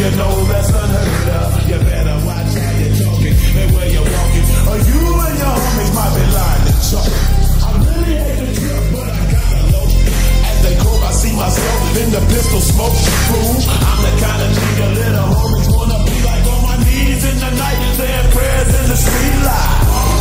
you know that's unheard of. You better watch how you're talking and where you're walking, or you and your homies might be lying to chalk. I really hate the trip, but I gotta know. As they cope, I see myself in the pistol smoke. Fool, I'm the kind of nigga little homies wanna be like, on my knees in the night, saying prayers in the street light.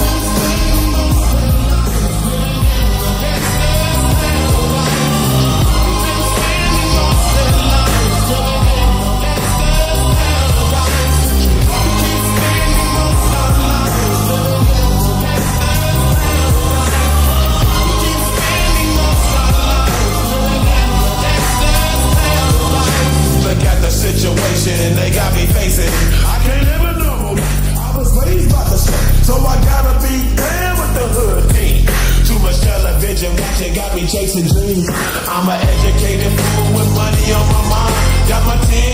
Situation and they got me facing. I can't live a normal life. I was raised by the sun, so I gotta be down with the hood team. Too much television watching got me chasing dreams. I'm an educated fool with money on my mind. Got my team